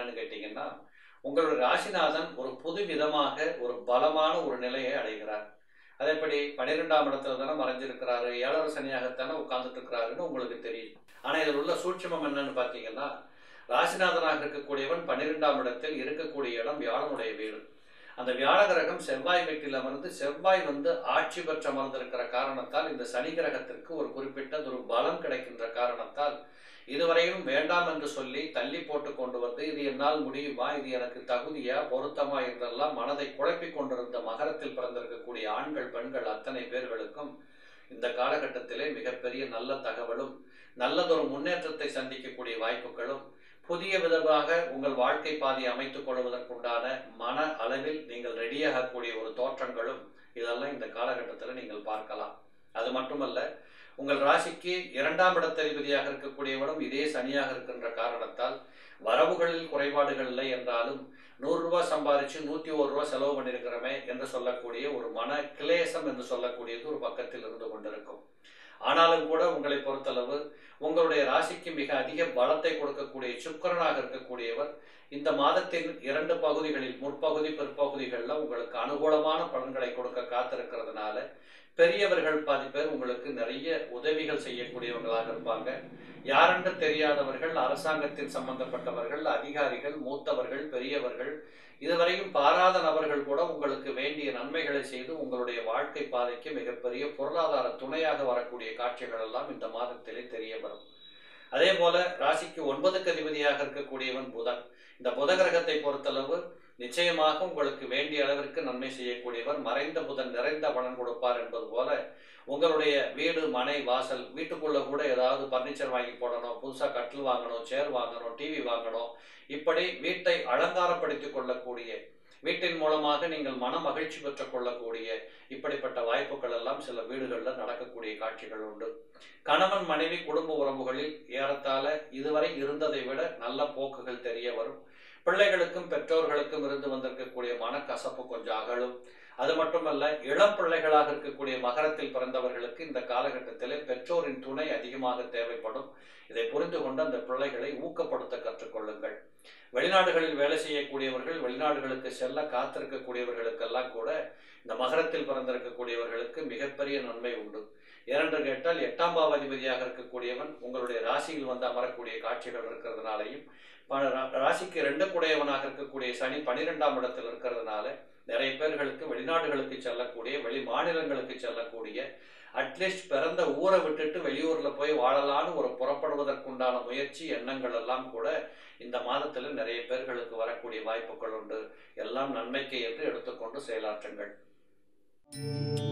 என்னன்னு கேட்டீங்கன்னா, உங்களுடைய ராசிநாதன் ஒரு புது விதமாக ஒரு பலமான ஒரு நிலையை அடைகிறார். அதேபடி 12ஆம் இடத்துல தானே மறைஞ்சிருக்கிறாரு, 7 சனியாகத்தானே உட்கார்ந்துட்டு இருக்கிறாருன்னு உங்களுக்கு தெரியும். ஆனா இதில் உள்ள சூட்சுமம் என்னன்னு பார்த்தீங்கன்னா, ராசிநாதனாக இருக்கக்கூடியவன் 12ஆம் இடத்தில் இருக்கக்கூடிய இடம் வியாழனுடைய வீடு. அந்த வியாழ கிரகம் செவ்வாய் வீட்டில் அமர்ந்து செவ்வாய் ஆட்சி பெற்று அமர்ந்திருக்கிற காரணத்தால் இந்த சனி கிரகத்திற்கு ஒரு குறிப்பிட்ட ஒரு பலம் கிடைக்கின்ற காரணத்தால் இதுவரையும் வேண்டாம் என்று சொல்லி தள்ளி போட்டு கொண்டு வந்து இது என்னால் முடியுமா, இது எனக்கு தகுதியா பொருத்தமா என்றெல்லாம் மனதை குழப்பிக் கொண்டிருந்த மகரத்தில் பிறந்திருக்கக்கூடிய ஆண்கள் பெண்கள் அத்தனை பேர்களுக்கும் இந்த காலகட்டத்திலே மிகப்பெரிய நல்ல தகவலும் நல்லதொரு முன்னேற்றத்தை சந்திக்கக்கூடிய வாய்ப்புகளும் புதிய விதமாக உங்கள் வாழ்க்கை பாதையை அமைத்துக் கொள்வதற்குண்டான மன அளவில் நீங்கள் ரெடியாகக்கூடிய ஒரு தோற்றங்களும் இதெல்லாம் இந்த காலகட்டத்தில் நீங்கள் பார்க்கலாம். அது மட்டுமல்ல, உங்கள் ராசிக்கு 2ஆம் இடத்ததிபதியாக இருக்கக்கூடியவனும் இதே சனியாக இருக்கின்ற காரணத்தால் வரவுகளில் குறைபாடுகள் இல்லை என்றாலும் 100 ரூபாய் சம்பாதிச்சு 101 ரூபாய் செலவு பண்ணியிருக்கிறோமே என்று சொல்லக்கூடிய ஒரு மன கிளேசம் என்று சொல்லக்கூடியது ஒரு பக்கத்தில் இருந்து கொண்டிருக்கும். ஆனாலும் கூட உங்களை பொறுத்தளவு உங்களுடைய ராசிக்கு மிக அதிக பலத்தை கொடுக்கக்கூடிய சுக்கிரனாக இருக்கக்கூடியவர் இந்த மாதத்தின் 2 பகுதிகளில் முற்பகுதி பிற்பகுதிகளில் உங்களுக்கு அனுகூலமான பலன்களை கொடுக்க காத்திருக்கிறதுனால பெரியவர்கள் பாதி பேர் உங்களுக்கு நிறைய உதவிகள் செய்யக்கூடியவங்களாக இருப்பாங்க. யாரென்று தெரியாதவர்கள், அரசாங்கத்தின் சம்பந்தப்பட்டவர்கள், அதிகாரிகள், மூத்தவர்கள், பெரியவர்கள், இதுவரையும் பாராத நபர்கள் கூட உங்களுக்கு வேண்டிய நன்மைகளை செய்து உங்களுடைய வாழ்க்கை பாதைக்கு மிகப்பெரிய பொருளாதார துணையாக வரக்கூடிய காட்சிகள் எல்லாம் இந்த மாதத்திலே தெரிய வரும். அதே போல ராசிக்கு 9க்கு அதிபதியாக இருக்கக்கூடியவன் புதன். இந்த புத கிரகத்தை பொறுத்தளவு நிச்சயமாக உங்களுக்கு வேண்டிய அளவிற்கு நன்மை செய்யக்கூடியவர். மறைந்த புதன் நிறைந்த பலன் கொடுப்பார் என்பது போல உங்களுடைய வீடு மனை வாசல் வீட்டுக்குள்ள கூட ஏதாவது பர்னிச்சர் வாங்கி போடணும், புதுசாக கட்டில் வாங்கணும், சேர் வாங்கணும், டிவி வாங்கணும், இப்படி வீட்டை அலங்காரப்படுத்திக் கொள்ளக்கூடிய, வீட்டின் மூலமாக நீங்கள் மன மகிழ்ச்சி பெற்றுக் கொள்ளக்கூடிய இப்படிப்பட்ட வாய்ப்புகள் எல்லாம் சில வீடுகளில் நடக்கக்கூடிய காட்சிகள் உண்டு. கணவன் மனைவி குடும்ப உறவுகளில் ஏறத்தாழ இதுவரை இருந்ததை விட நல்ல போக்குகள் தெரிய வரும். பிள்ளைகளுக்கும் பெற்றோர்களுக்கும் இருந்து வந்திருக்கக்கூடிய மனக்கசப்பு கொஞ்சம் அகலும். அது மட்டுமல்ல, இளம் பிள்ளைகளாக இருக்கக்கூடிய மகரத்தில் பிறந்தவர்களுக்கு இந்த காலகட்டத்தில் பெற்றோரின் துணை அதிகமாக தேவைப்படும். இதை புரிந்து கொண்டு அந்த பிள்ளைகளை ஊக்கப்படுத்த கற்றுக்கொள்ளுங்கள். வெளிநாடுகளில் வேலை செய்யக்கூடியவர்கள், வெளிநாடுகளுக்கு செல்ல காத்திருக்கக்கூடியவர்களுக்கெல்லாம் கூட இந்த மகரத்தில் பிறந்திருக்கக்கூடியவர்களுக்கு மிகப்பெரிய நன்மை உண்டு. ஏனென்று கேட்டால் 8ஆம் பாவாதிபதியாக இருக்கக்கூடியவன் உங்களுடைய ராசியில் அமரக்கூடிய காட்சிகள் இருக்கிறதுனாலையும் ராசிக்கு 2 குடையவனாக இருக்கக்கூடிய சனி 12ஆம் இடத்தில் இருக்கிறதுனால நிறைய பேர்களுக்கு வெளிநாடுகளுக்கு செல்லக்கூடிய, வெளி மாநிலங்களுக்கு செல்லக்கூடிய, அட்லீஸ்ட் பிறந்த ஊரை விட்டுட்டு வெளியூர்ல போய் வாழலான்னு ஒரு புறப்படுவதற்குண்டான முயற்சி எண்ணங்கள் எல்லாம் கூட இந்த மாதத்துல நிறைய பேர்களுக்கு வரக்கூடிய வாய்ப்புகள் உண்டு. எல்லாம் நன்மைக்கு என்று எடுத்துக்கொண்டு செயலாற்றுங்கள்.